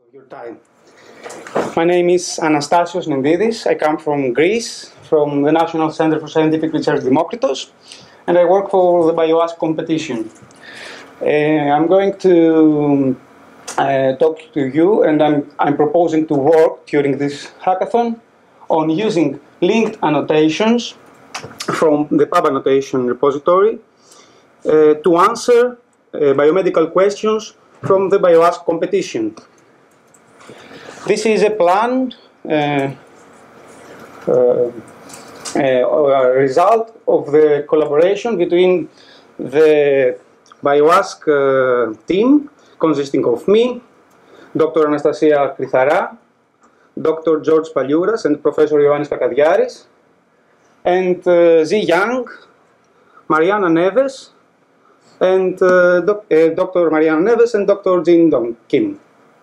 of your time. My name is Anastasios Nendidis. I come from Greece, from the National Center for Scientific Research Demokritos, and I work for the BioAsk competition. I'm going to talk to you, and I'm proposing to work during this hackathon on using linked annotations from the PAB annotation repository to answer biomedical questions from the BioAsk competition. This is a plan, a result of the collaboration between the BioAsk team, consisting of me, Dr. Anastasia Krithara, Dr. George Paliouras, and Professor Ioannis Kakadiaris, and Zi Yang, Mariana Neves, and Dr. Mariana Neves and Dr. Jin Dong Kim.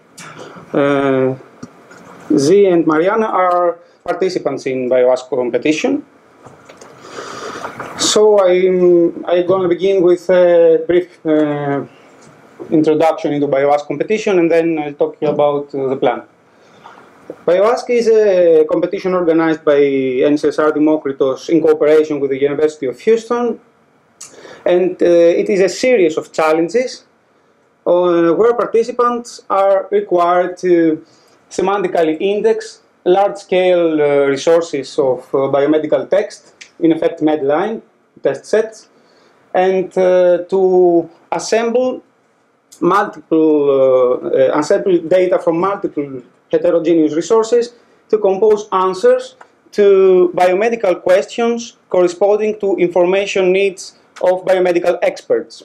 Zi and Mariana are participants in BioAsk competition. So I'm going to begin with a brief introduction into BioAsk competition, and then I'll talk to you about the plan. BioAsk is a competition organized by NCSR Demokritos in cooperation with the University of Houston, and it is a series of challenges where participants are required to semantically index large-scale resources of biomedical text, in effect Medline test sets, and to assemble data from multiple heterogeneous resources to compose answers to biomedical questions corresponding to information needs of biomedical experts.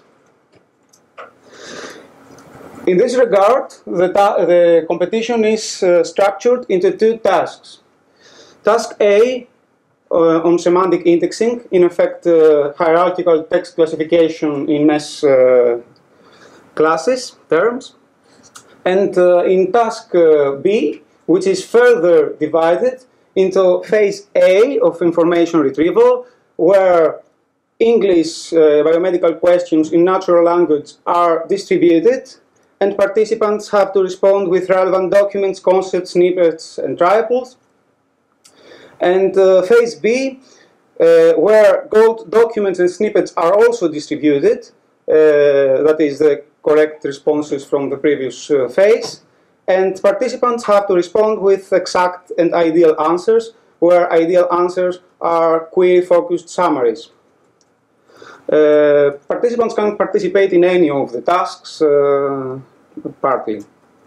In this regard, the competition is structured into two tasks. Task A on semantic indexing, in effect hierarchical text classification in MES classes, terms. And in task B, which is further divided into phase A of information retrieval, where English biomedical questions in natural language are distributed, and participants have to respond with relevant documents, concepts, snippets, and triples. And phase B, where gold documents and snippets are also distributed, that is the correct responses from the previous phase, and participants have to respond with exact and ideal answers, where ideal answers are query-focused summaries. Participants can participate in any of the tasks partly.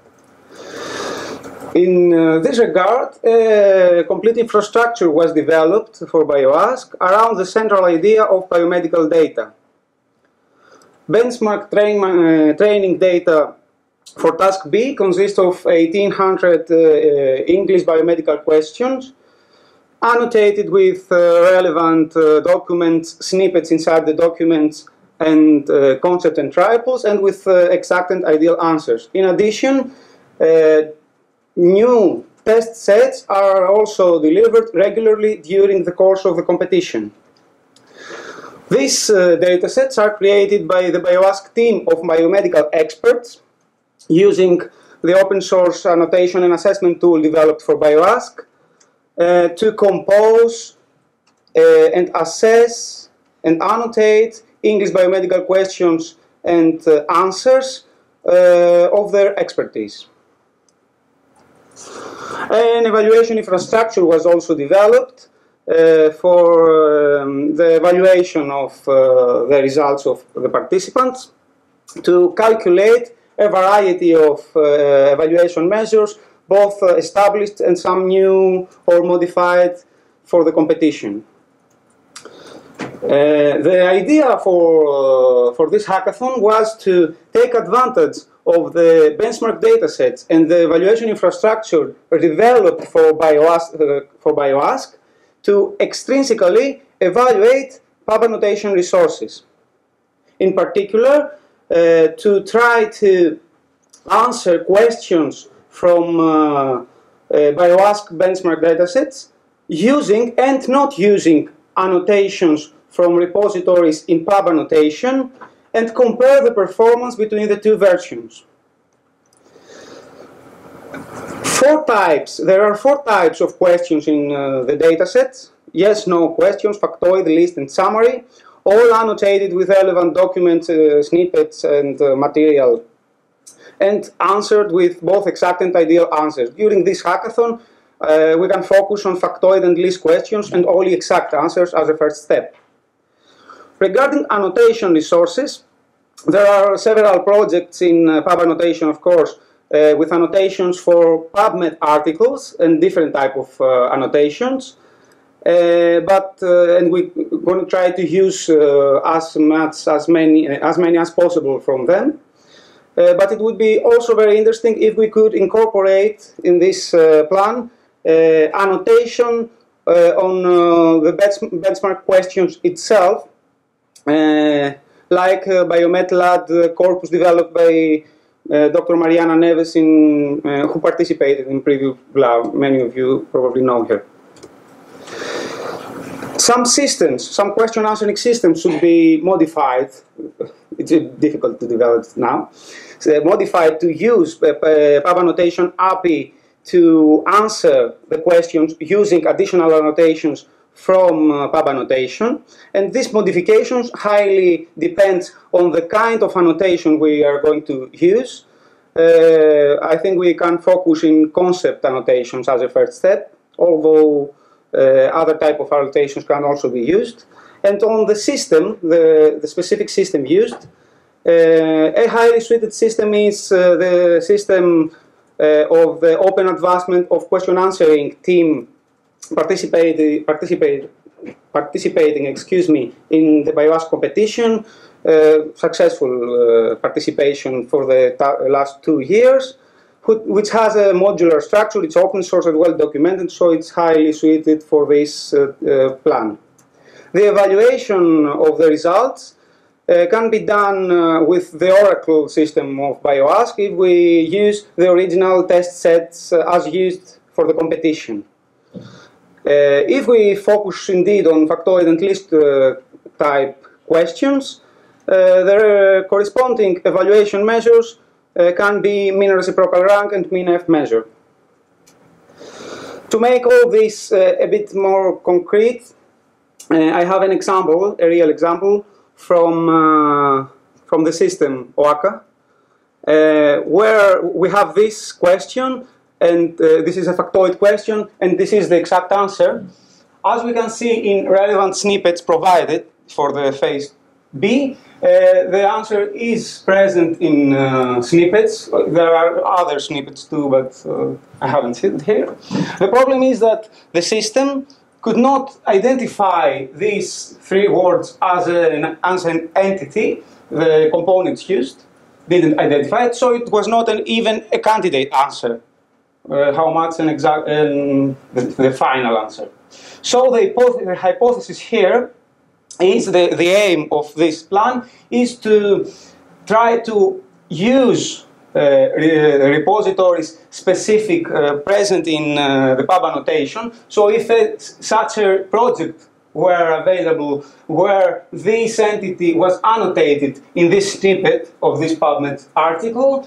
In this regard, a complete infrastructure was developed for BioAsk around the central idea of biomedical data. Benchmark training data for task B consists of 1,800 English biomedical questions, annotated with relevant documents, snippets inside the documents, and concept and triples, and with exact and ideal answers. In addition, new test sets are also delivered regularly during the course of the competition. These data sets are created by the BioAsk team of biomedical experts using the open source annotation and assessment tool developed for BioAsk to compose and assess and annotate English biomedical questions and answers of their expertise. An evaluation infrastructure was also developed for the evaluation of the results of the participants, to calculate a variety of evaluation measures, both established and some new or modified for the competition. The idea for this hackathon was to take advantage of the benchmark datasets and the evaluation infrastructure developed for BioAsk to extrinsically evaluate PAB annotation resources. In particular, to try to answer questions from BioAsk benchmark datasets using and not using annotations from repositories in PAB annotation, and compare the performance between the two versions. There are four types of questions in the dataset: yes, no questions, factoid, list, and summary, all annotated with relevant document snippets and material, and answered with both exact and ideal answers. During this hackathon, we can focus on factoid and list questions and only exact answers as a first step. Regarding annotation resources, there are several projects in PubMed Annotation, of course, with annotations for PubMed articles and different type of annotations. And we're going to try to use as many as possible from them. But it would be also very interesting if we could incorporate in this plan annotation on the benchmark questions itself, like BioMedLab corpus developed by Dr. Mariana Neves, who participated in previous lab. Many of you probably know her. Some systems, some question answering systems should be modified. It's difficult to develop now. So modified to use PubMed Annotation API to answer the questions using additional annotations from PubMed Annotation. And these modifications highly depend on the kind of annotation we are going to use. I think we can focus in concept annotations as a first step, although other type of annotations can also be used. And on the system, the specific system used, a highly suited system is the system of the Open Advancement of Question Answering team participating in the BioAsk competition. Successful participation for the last 2 years, which has a modular structure. It's open source and well documented, so it's highly suited for this plan. The evaluation of the results can be done with the Oracle system of BioAsk if we use the original test sets as used for the competition. If we focus indeed on factoid and list type questions, the corresponding evaluation measures can be mean reciprocal rank and mean F measure. To make all this a bit more concrete, I have an example, a real example from the system OAKA, where we have this question, and this is a factoid question, and this is the exact answer. As we can see in relevant snippets provided for the phase B, the answer is present in snippets. There are other snippets too, but I haven't seen it here. The problem is that the system could not identify these 3 words as an entity. The components used didn't identify it, so it was not even a candidate answer. How much an exact the final answer. So the hypothesis here is the aim of this plan is to try to use repositories specific present in the PubMed Annotation. So if such a project were available where this entity was annotated in this snippet of this PubMed article,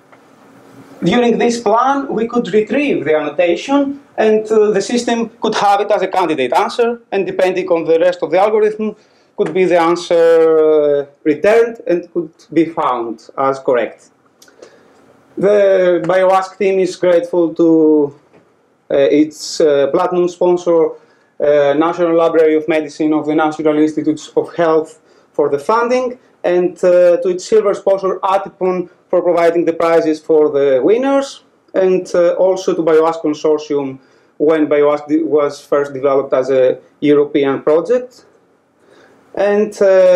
during this plan we could retrieve the annotation and the system could have it as a candidate answer, and depending on the rest of the algorithm could be the answer returned and could be found as correct. The BioAsk team is grateful to its platinum sponsor, National Library of Medicine of the National Institutes of Health for the funding, and to its silver sponsor Atipon for providing the prizes for the winners, and also to BioAsk Consortium when BioAsk was first developed as a European project. And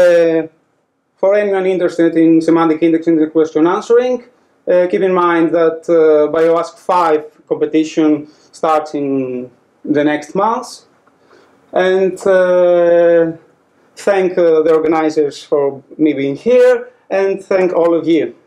for anyone interested in semantic indexing and question answering, keep in mind that BioAsk 5 competition starts in the next month. And thank the organizers for me being here, and thank all of you.